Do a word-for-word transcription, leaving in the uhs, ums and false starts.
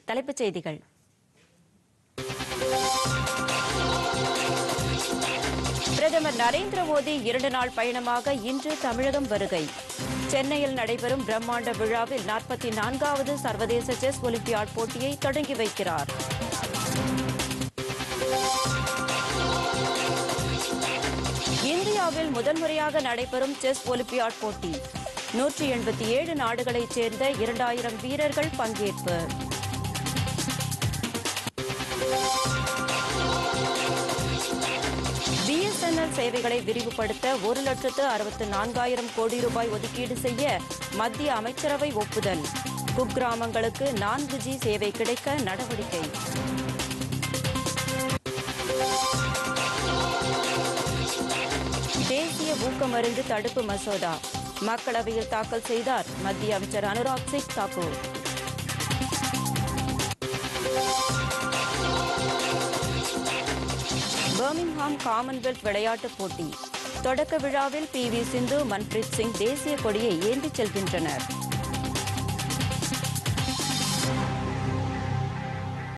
தலைப்புச் செய்திகள். பிரதமர் நரேந்திர மோடி இரண்டு நாள் பயணமாக இன்று தமிழகம் வருகை. சென்னையில் நடைபெறும் பிரம்மாண்ட விழாவில் நாற்பத்தி நான்காவது சர்வதேச செஸ் ஒலிம்பியாட் போட்டியை தொடங்கி வைக்கிறார். இந்தியாவில் முதன்முறையாக நடைபெறும் செஸ் ஒலிம்பியாட் போட்டி. நூற்றி எண்பத்தி ஏழு நாடுகளைச் சேர்ந்த இரண்டாயிரம் வீரர்கள் பங்கேற்பு. பிஎஸ்என்எல் சேவைகளை விரிவுபடுத்த ஒரு லட்சத்து அறுபத்து நான்காயிரம் கோடி ரூபாய் ஒதுக்கீடு செய்ய மத்திய அமைச்சரவை ஒப்புதல். குக்கிராமங்களுக்கு நான்கு ஜி சேவை கிடைக்க நடவடிக்கை. தேசிய ஊக்கமருந்து தடுப்பு மசோதா மக்களவையில் தாக்கல் செய்தார் மத்திய அமைச்சர் அனுராக் சிங் தாக்கூர். பர்மிங்ஹாம் காமன்வெல்த் விளையாட்டுப் போட்டி தொடக்க விழாவில் பி வி சிந்து, மன்பிரீத் சிங் தேசிய கொடியை ஏந்திச் செல்கின்றனர்.